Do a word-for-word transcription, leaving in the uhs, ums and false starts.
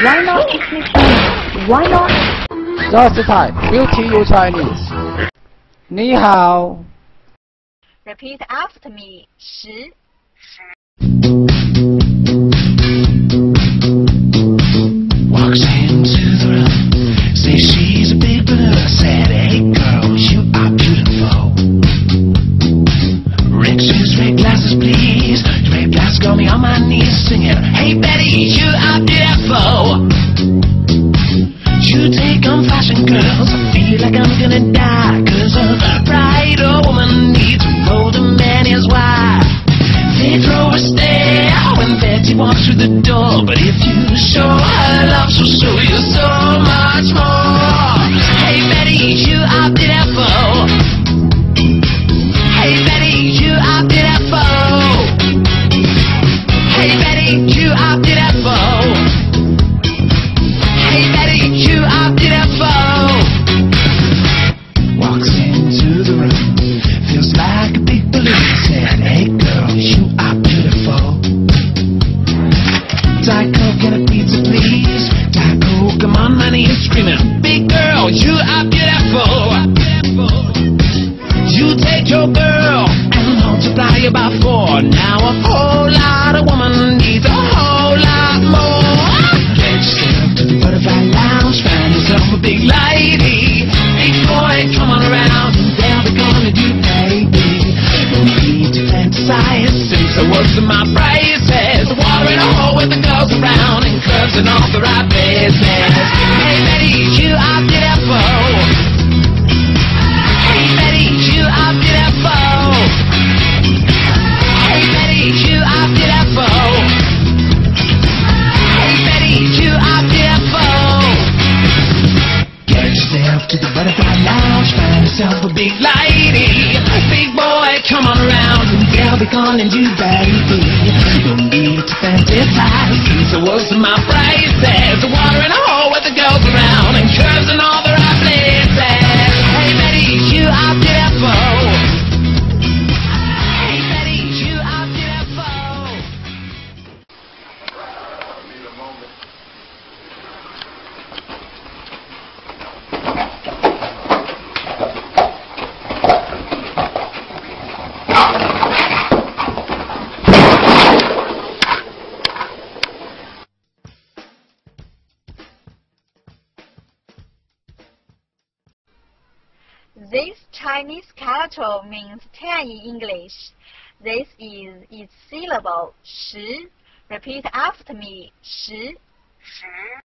Why not speak Chinese? Why not? Just type Beauty You Chinese. 你好。 Repeat after me. 十。 Walks into the room, say she's a big balloon. Said, hey girl, you are beautiful. Red shoes, red glasses, please. Red glasses got me on my knees singing, hey Betty, you are beautiful. You take on fashion, girls. I feel like I'm gonna die, 'cause a brighter woman needs a older man is why. They throw a stare when Betty walks through the door, but if you show her love, she'll show you so much more. Hey Betty, you are beautiful. Hey Betty, you are beautiful. Hey Betty, you are beautiful. Hey Betty, you are beautiful. Walks into the room, feels like a big balloon. Said, hey girl, you are beautiful. Diet Coke and a pizza, please. Diet Coke, I'm on my knees screaming, big girl, you are beautiful. You take your girl and multiply it by four. Now a whole lot of woman needs a whole lot more. Get yourself to the Butterfly Lounge, find yourself a big lady. Big boy, come on around, and they'll be gonna do baby. No need to fantasize, since I was in my braces. Water in a hole with the girls around, and curves in all the right places. Hey Betty, you are beautiful. Hey Betty, you are beautiful. Hey Betty, you are beautiful. Hey Betty, you are beautiful. Get yourself to the Butterfly Lounge, find yourself a big lady. Big boy, come on around, and they'll be calling you baby. No need to fantasize, since I was in my braces. Water in a hole with the girls around, and curves in all the right places. Hey Betty, you are beautiful. Hey Betty, you are beautiful. This Chinese character means ten in English. This is its syllable. 十. Repeat after me. 十.